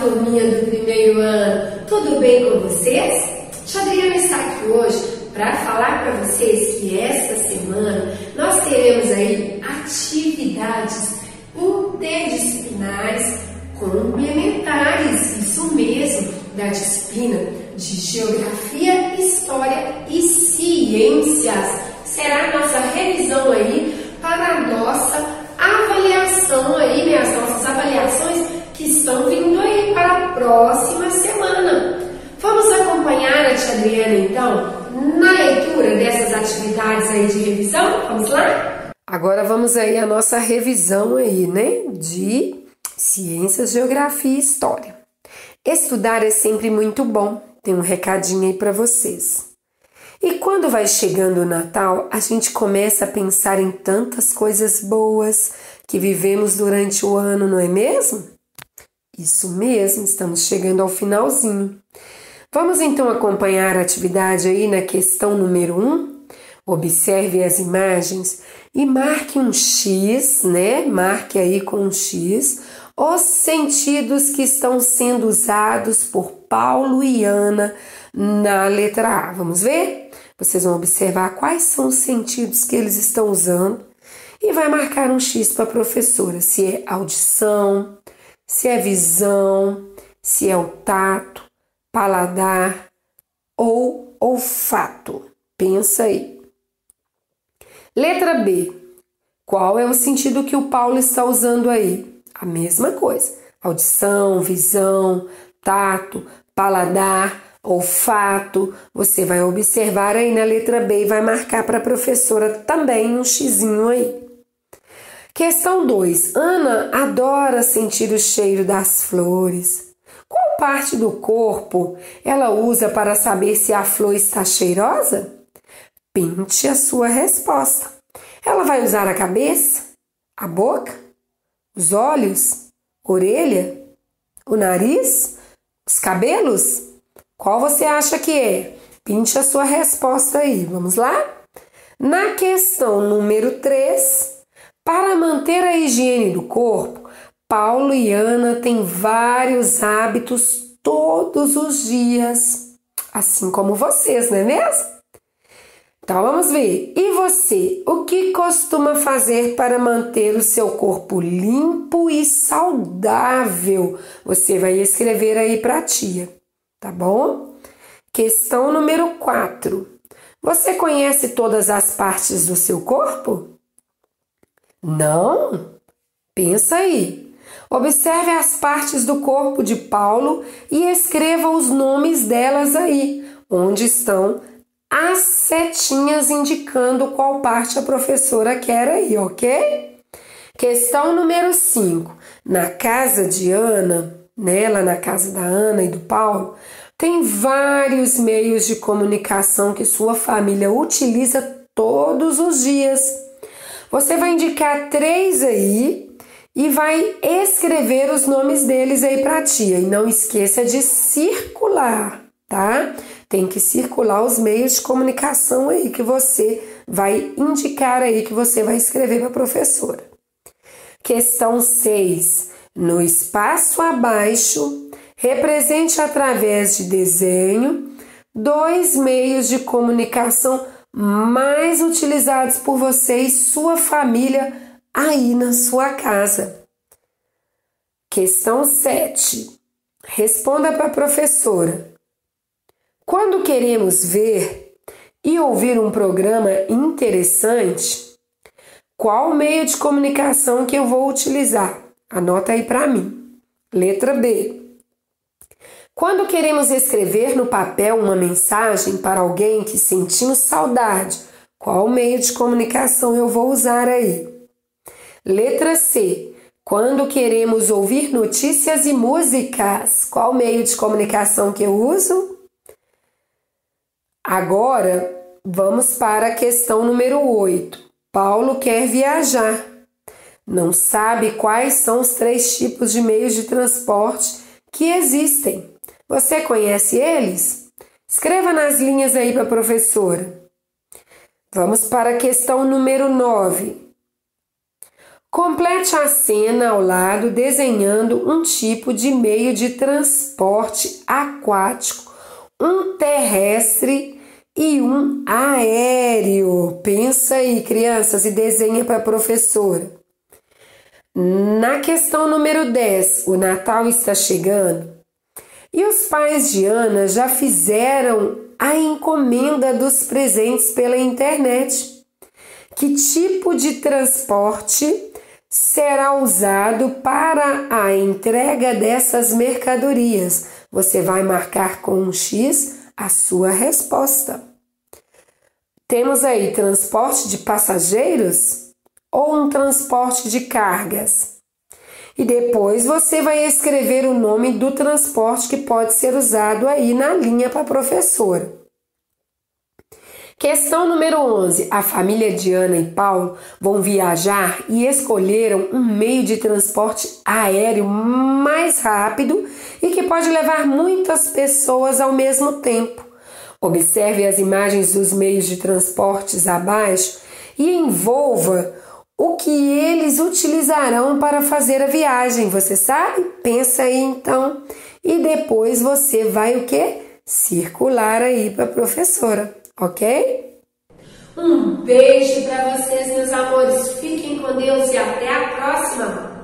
turminha do primeiro ano, tudo bem com vocês? Tia Adriana está aqui hoje para falar para vocês que esta semana nós teremos aí atividades interdisciplinares complementares, isso mesmo, da disciplina de Geografia, História e Ciências. Será a nossa revisão aí para a nossa avaliação aí, né, as nossas avaliações que estão vindo aí para a próxima semana. Vamos acompanhar a tia Adriana, então, na leitura dessas atividades aí de revisão? Vamos lá? Agora vamos aí a nossa revisão aí, né, de Ciências, Geografia e História. Estudar é sempre muito bom. Tem um recadinho aí para vocês. E quando vai chegando o Natal, a gente começa a pensar em tantas coisas boas que vivemos durante o ano, não é mesmo? Isso mesmo, estamos chegando ao finalzinho. Vamos então acompanhar a atividade aí na questão número 1. Observe as imagens e marque um X, né? Marque aí com um X os sentidos que estão sendo usados por Paulo e Ana na letra A. Vamos ver? Vocês vão observar quais são os sentidos que eles estão usando e vai marcar um X para a professora, se é audição, se é visão, se é o tato, paladar ou olfato. Pensa aí. Letra B. Qual é o sentido que o Paulo está usando aí? A mesma coisa. Audição, visão, tato, paladar, olfato. Você vai observar aí na letra B e vai marcar para a professora também um xizinho aí. Questão 2. Ana adora sentir o cheiro das flores. Qual parte do corpo ela usa para saber se a flor está cheirosa? Pinte a sua resposta. Ela vai usar a cabeça, a boca, os olhos, orelha, o nariz, os cabelos? Qual você acha que é? Pinte a sua resposta aí. Vamos lá? Na questão número 3, para manter a higiene do corpo, Paulo e Ana têm vários hábitos todos os dias, assim como vocês, não é mesmo? Então vamos ver. E você, o que costuma fazer para manter o seu corpo limpo e saudável? Você vai escrever aí para a tia, tá bom? Questão número 4. Você conhece todas as partes do seu corpo? Não? Pensa aí. Observe as partes do corpo de Paulo e escreva os nomes delas aí, onde estão as setinhas indicando qual parte a professora quer aí, ok? Questão número 5. Na casa de Ana, lá na casa da Ana e do Paulo, tem vários meios de comunicação que sua família utiliza todos os dias. Você vai indicar 3 aí e vai escrever os nomes deles aí para a tia. E não esqueça de circular, tá? Tem que circular os meios de comunicação aí que você vai indicar aí, que você vai escrever para a professora. Questão 6. No espaço abaixo, represente através de desenho 2 meios de comunicação mais utilizados por você e sua família aí na sua casa. Questão 7. Responda para a professora. Quando queremos ver e ouvir um programa interessante, qual meio de comunicação que eu vou utilizar? Anota aí para mim. Letra B. Quando queremos escrever no papel uma mensagem para alguém que sentimos saudade, qual meio de comunicação eu vou usar aí? Letra C. Quando queremos ouvir notícias e músicas, qual meio de comunicação que eu uso? Agora, vamos para a questão número 8. Paulo quer viajar. Não sabe quais são os 3 tipos de meios de transporte que existem. Você conhece eles? Escreva nas linhas aí para a professora. Vamos para a questão número 9. Complete a cena ao lado desenhando um tipo de meio de transporte aquático, um terrestre e um aéreo. Pensa aí, crianças, e desenha para a professora. Na questão número 10, o Natal está chegando e os pais de Ana já fizeram a encomenda dos presentes pela internet. Que tipo de transporte será usado para a entrega dessas mercadorias? Você vai marcar com um X a sua resposta. Temos aí transporte de passageiros ou um transporte de cargas? E depois você vai escrever o nome do transporte que pode ser usado aí na linha para a professora. Questão número 11. A família de Ana e Paulo vão viajar e escolheram um meio de transporte aéreo mais rápido e que pode levar muitas pessoas ao mesmo tempo. Observe as imagens dos meios de transportes abaixo e envolva o que eles utilizarão para fazer a viagem. Você sabe? Pensa aí então. E depois você vai o quê? Circular aí para a professora. Ok? Um beijo para vocês, meus amores. Fiquem com Deus e até a próxima.